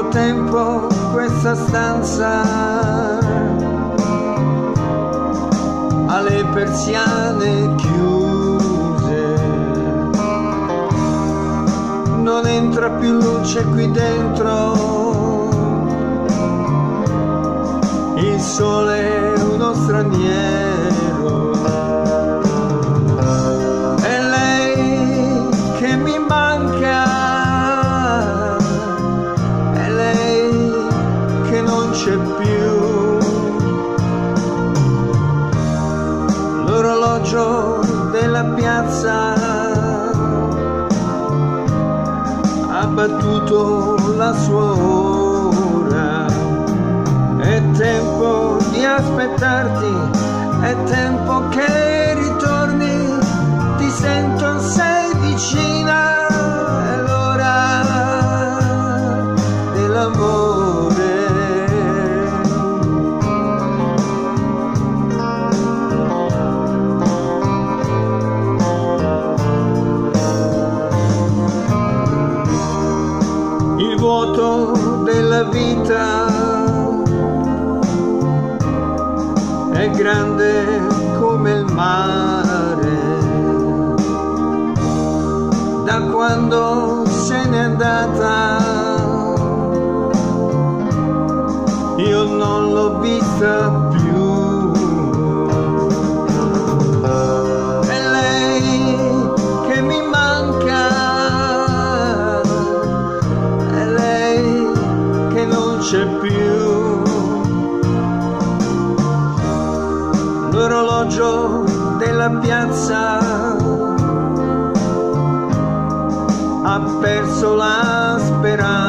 tempo questa stanza ha le persiane chiuse, non entra più luce qui dentro, il sole è uno straniero, è lei che mi manca, è lei che non c'è più. L'orologio della piazza ha battuto la sua ora, è tempo di aspettarti, è tempo che ritorni, ti sento, sei vicina, è l'ora dell'amore. Il vuoto della vita è grande come il mare, da quando se n'è andata io non l'ho vista più. È lei che mi manca, è lei che non c'è più. L'orologio della piazza ha perso la speranza,